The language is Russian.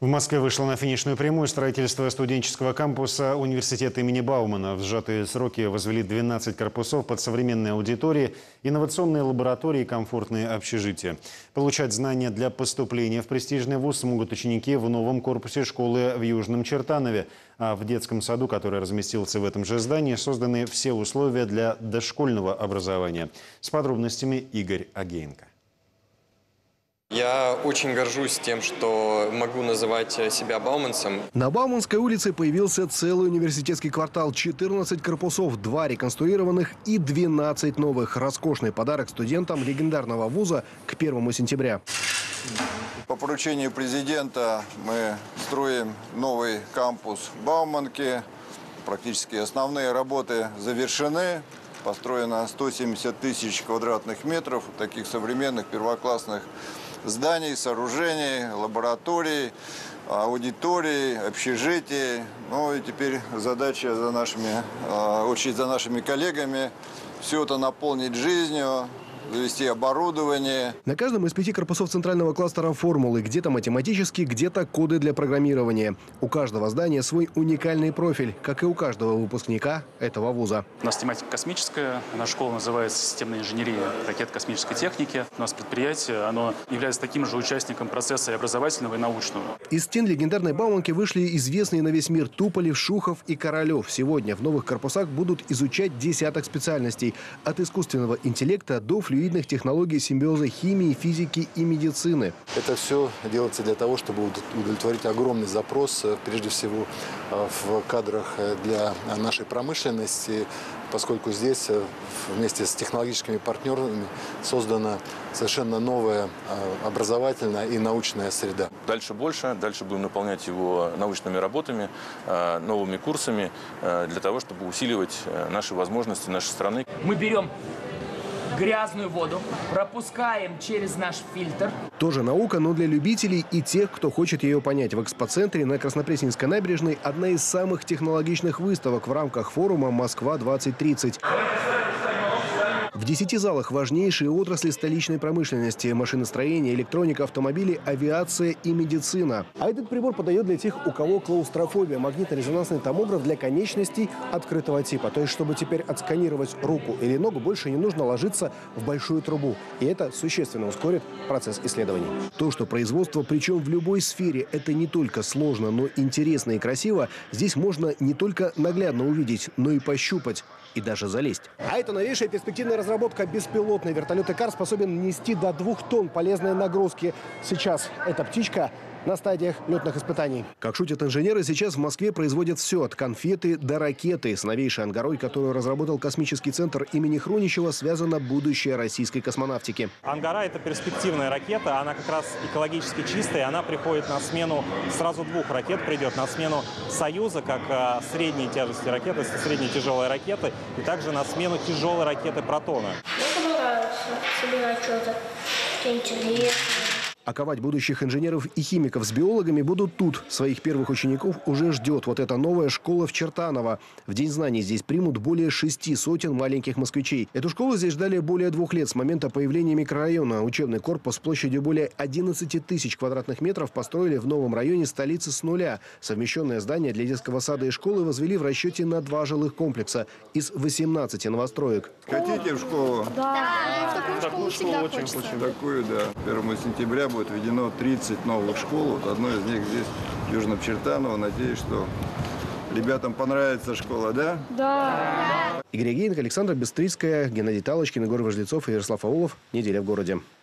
В Москве вышло на финишную прямую строительство студенческого кампуса университета имени Баумана. В сжатые сроки возвели 12 корпусов под современные аудитории, инновационные лаборатории и комфортные общежития. Получать знания для поступления в престижный вуз смогут ученики в новом корпусе школы в Южном Чертанове. А в детском саду, который разместился в этом же здании, созданы все условия для дошкольного образования. С подробностями Игорь Агеенко. Я очень горжусь тем, что могу называть себя бауманцем. На Бауманской улице появился целый университетский квартал. 14 корпусов, 2 реконструированных и 12 новых. Роскошный подарок студентам легендарного вуза к 1 сентября. По поручению президента мы строим новый кампус Бауманки. Практически основные работы завершены. Построено 170 тысяч квадратных метров таких современных первоклассных зданий, сооружений, лабораторий, аудиторий, общежитий. Ну и теперь задача очередь за нашими коллегами все это наполнить жизнью, завести оборудование. На каждом из 5 корпусов центрального кластера формулы. Где-то математические, где-то коды для программирования. У каждого здания свой уникальный профиль, как и у каждого выпускника этого вуза. У нас тематика космическая. Наша школа называется «Системная инженерия ракет-космической техники». У нас предприятие, оно является таким же участником процесса и образовательного, и научного. Из стен легендарной Бауманки вышли известные на весь мир Туполев, Шухов и Королев. Сегодня в новых корпусах будут изучать десяток специальностей. От искусственного интеллекта до флюидных технологий симбиоза химии, физики и медицины. Это все делается для того, чтобы удовлетворить огромный запрос, прежде всего в кадрах для нашей промышленности, поскольку здесь вместе с технологическими партнерами создана совершенно новая образовательная и научная среда. Дальше больше, дальше будем наполнять его научными работами, новыми курсами, для того, чтобы усиливать наши возможности нашей страны. Мы берем грязную воду, пропускаем через наш фильтр. Тоже наука, но для любителей и тех, кто хочет ее понять. В экспоцентре на Краснопресненской набережной одна из самых технологичных выставок в рамках форума «Москва-2030». В 10 залах важнейшие отрасли столичной промышленности: машиностроение, электроника, автомобили, авиация и медицина. А этот прибор подойдет для тех, у кого клаустрофобия. Магнитно-резонансный томограф для конечностей открытого типа. То есть, чтобы теперь отсканировать руку или ногу, больше не нужно ложиться в большую трубу. И это существенно ускорит процесс исследований. То, что производство, причем в любой сфере, это не только сложно, но интересно и красиво, здесь можно не только наглядно увидеть, но и пощупать. И даже залезть. А это новейшая перспективная разработка. Беспилотный вертолет «Икар» способен нести до 2 тонн полезной нагрузки. Сейчас эта птичка на стадиях летных испытаний. Как шутят инженеры, сейчас в Москве производят все, от конфеты до ракеты. С новейшей «Ангарой», которую разработал космический центр имени Хруничева, связано будущее российской космонавтики. «Ангара» — это перспективная ракета, она как раз экологически чистая, она приходит на смену, сразу 2 ракет придет, на смену «Союза», как средней тяжести ракеты, средней тяжелой ракеты, и также на смену тяжелой ракеты «Протона». Мне понравится собирать что-то интересное. А ковать будущих инженеров и химиков с биологами будут тут. Своих первых учеников уже ждет вот эта новая школа в Чертаново. В День знаний здесь примут более 600 маленьких москвичей. Эту школу здесь ждали более 2 лет с момента появления микрорайона. Учебный корпус площадью более 11 тысяч квадратных метров построили в новом районе столицы с нуля. Совмещенное здание для детского сада и школы возвели в расчете на 2 жилых комплекса из 18 новостроек. Хотите в школу? Да, в такую школу всегда хочется. Такую, да. 1 сентября будет введено 30 новых школ. Вот одной из них здесь, в Южном Чертаново. Надеюсь, что ребятам понравится школа, да? Да. Игорь Агеенко, Александра Бестрицкая, Геннадий Талочкин, Егор Важлецов и Ярослав Аулов. Неделя в городе.